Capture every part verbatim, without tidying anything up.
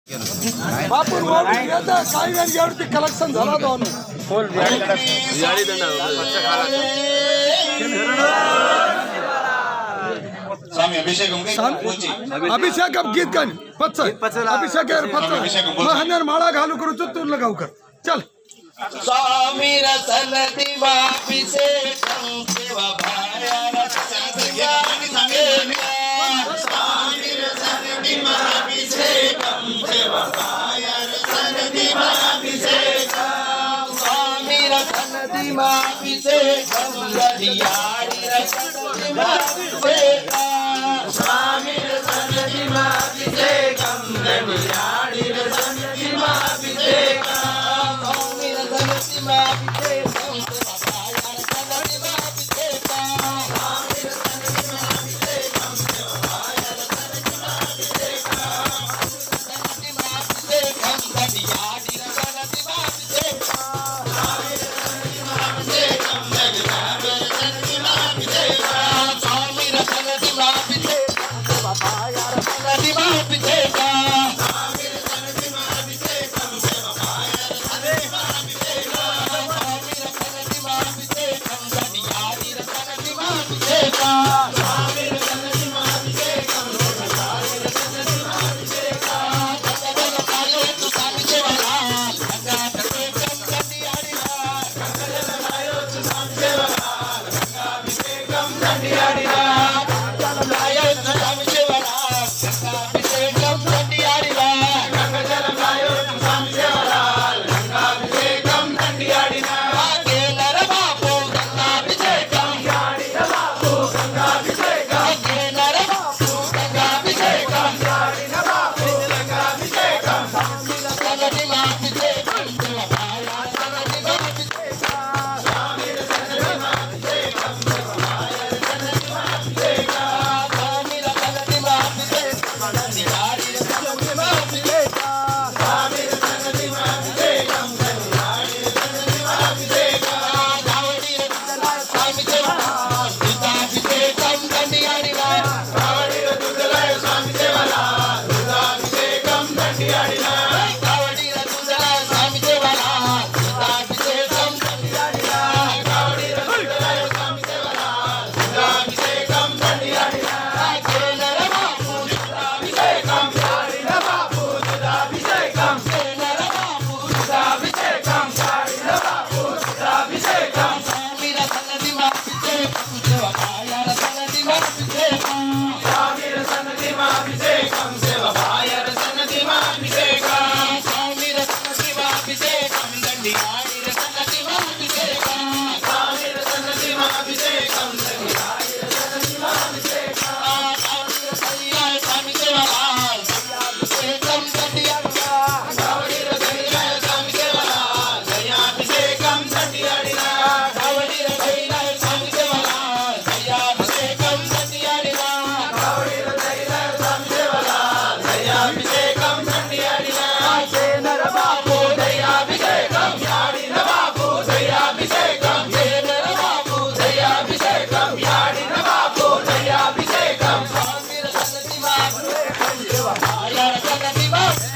बापू काही गाडी कलेक्शन झाला दोन फुल स्वामी अभिषेक अभिषेक गीत गाणी पच्च अभिषेक हन्नेर माळा घालू करू चित्तूर गावकर चल स्वामी रसन दिवाभिषेक सेवा भाया स्वामी रसन दिवाभिषेक सेवा भाया रसन दिवाभिषेक स्वामी रसन दिवाभिषेक गदियाड़ी रसन दिवाभिषेक स्वामी रसन दिवाभिषेक गदियाड़ी रसन दिवाभिषेक Bye.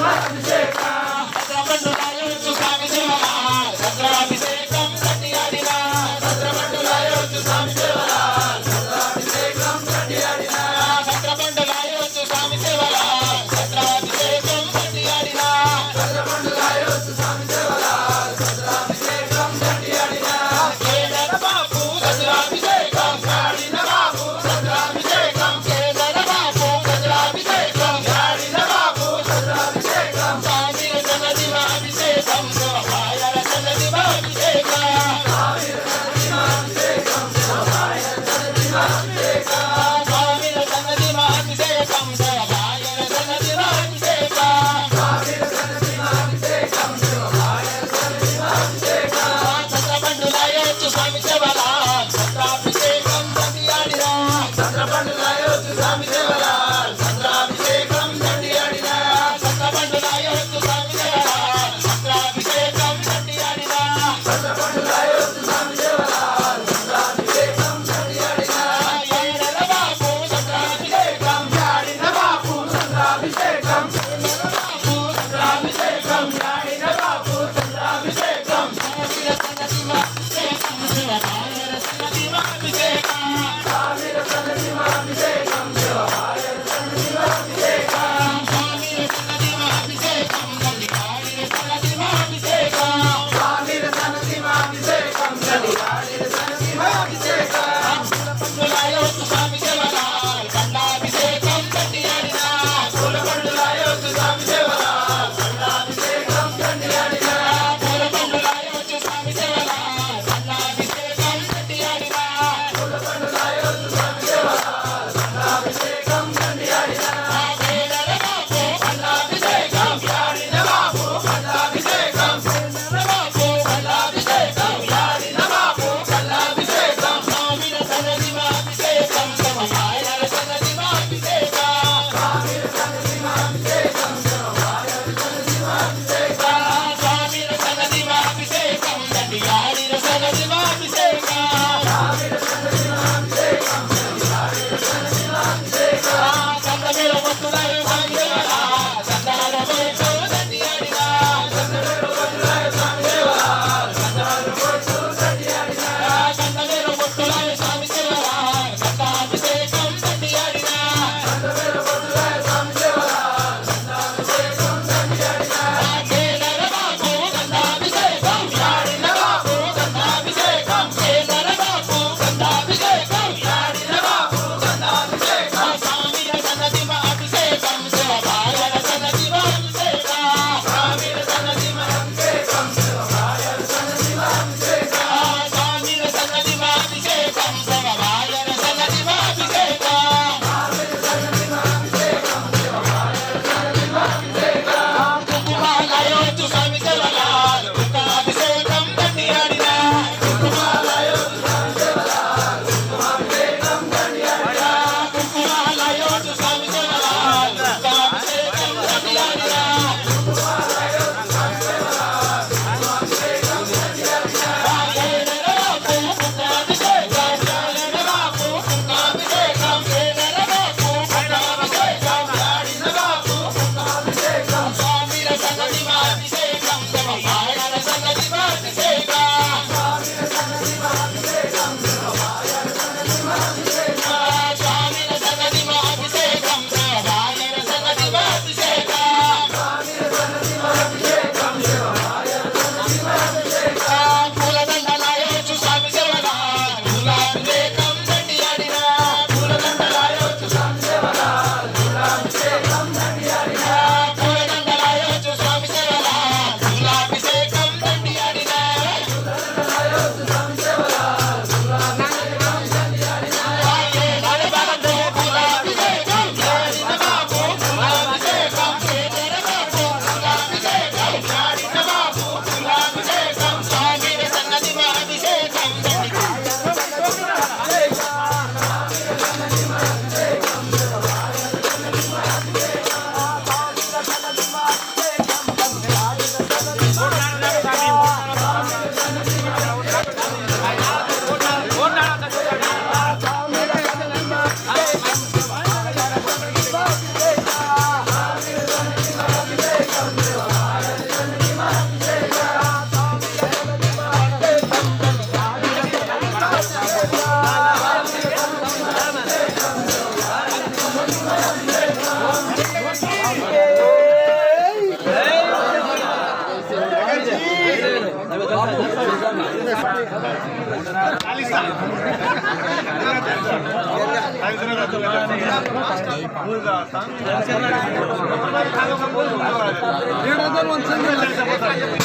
భద్రమండలాయోచు స్వామి సేవల భద్రాభిషేకం కట్టియాడిన భద్రమండలాయోచు స్వామి సేవల భద్రాభిషేకం కట్టియాడిన భద్రమండలాయోచు స్వామి సేవల భద్రాభిషేకం కట్టియాడిన భద్రమండలాయోచు స్వామి సేవల భద్రాభిషేకం కట్టియాడిన కేదర బాపు భద్రాభిషేకం గాడిన బాపు భద్రాభిషేకం కేదర బాపు భద్రాభిషేకం గాడిన బాపు భద్రాభిషేకం हजार वन संख्या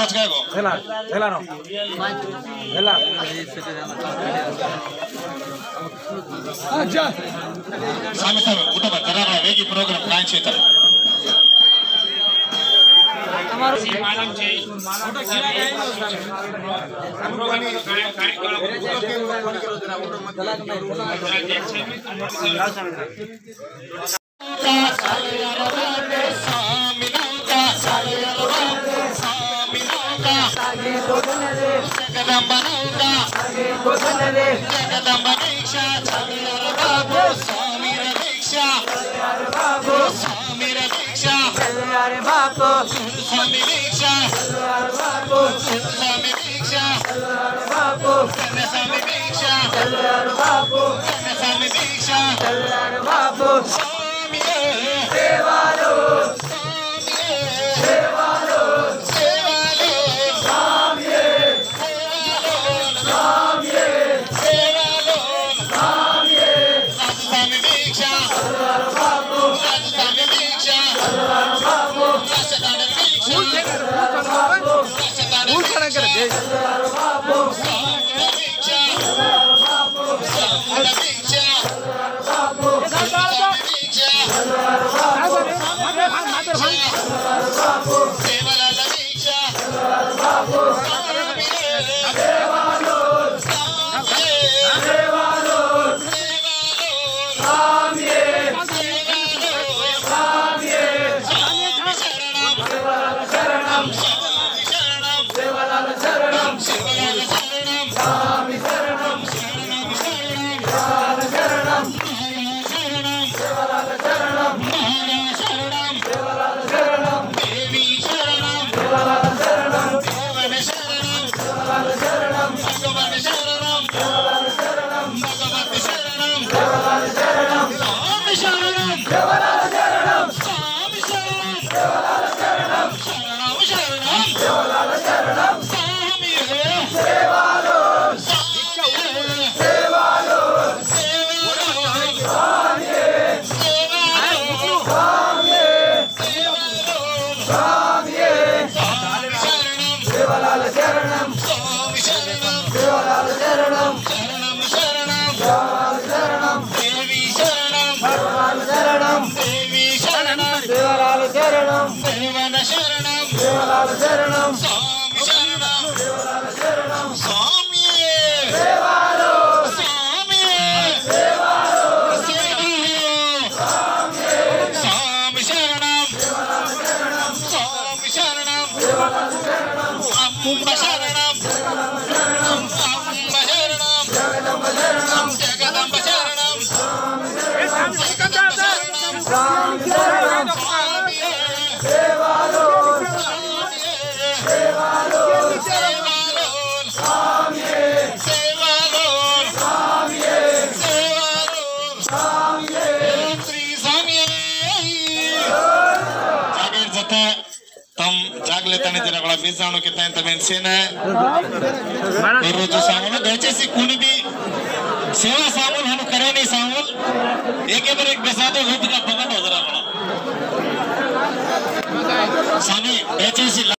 వచ్చాగో ఎలా ఎలానో ఎలా अच्छा स्वामी साहब ಊಟ ಜರಾ ವೇಗಿ ಪ್ರೋಗ್ರಾಮ್ ಕಾಂಚೇತ मालूम छे फोटो खीरा गए बापू स्वामी दीक्षा बापू स्वामी दीक्षा बापू स्वामी दीक्षा बापू स्वामी दीक्षा बापू स्वामी सेवालो सेवालो सेवालो स्वामी स्वामी सेवालो स्वामी स्वामी दीक्षा बापू स्वामी दीक्षा बापू स्वामी दीक्षा ऊर खड़ा कर दे बापू स्वामी दीक्षा बापू स्वामी दीक्षा बापू स्वामी दीक्षा बापू सेवाला दीक्षा बापू स्वामी सेवालो स्वामी सेवालो सेवालो स्वामी सेवालो स्वामी शरणं शरणं स्वामी शरणं सेवालाल शरणं शिवलाल शरणं स्वामी शरणं शरणं शरणं सेवालाल शरणं शरणं सेवालाल शरणं शरणं सेवालाल शरणं देवी शरणं सेवालाल शरणं भगवान शरणं सेवालाल शरणं भगवान शरणं सेवालाल शरणं भगवती शरणं सेवालाल शरणं स्वामी शरणं सेवालाल शरणं स्वामी शरणं सेवालाल शरणं शरणं शरणं सेवालाल शरणं स्वामी सेवालो स्वामी सेवालो सेवालो स्वामी सेवालो स्वामी सेवालो स्वामी शरणं सेवालाल शरणं स्वामी शरणं सेवालाल शरणं शरणं शरणं सेवालाल शरणं देवी शरणं सेवालाल शरणं देवी शरणं सेवालाल शरणं भगवान शरणं सेवालाल शरणं स्वामी शरणं सेवालाल शरणं स्वामी सेवालो स्वामी सेवालो स्वामी शरणं स्वामी शरणं सेवालाल शरणं अम्ब शरणं अम्ब शरणं जगदम्ब शरणं जगदम्ब शरणं स्वामी शरणं स्वामी सेवालो सेवालो सेवालो स्वामी सेवालो स्वामी सेवालो स्वामी श्री स्वामी जागेर जता तम जागले तने जरा बीजाणु के तने तमें सेना రోజు సాములు దయచేసి కూనిది సేవా సాములు హను కరేని సాములు ఏకే బర్ ఏక్ బసాదో హోత్ కా పగడ్ హోదరా సామి దయచేసి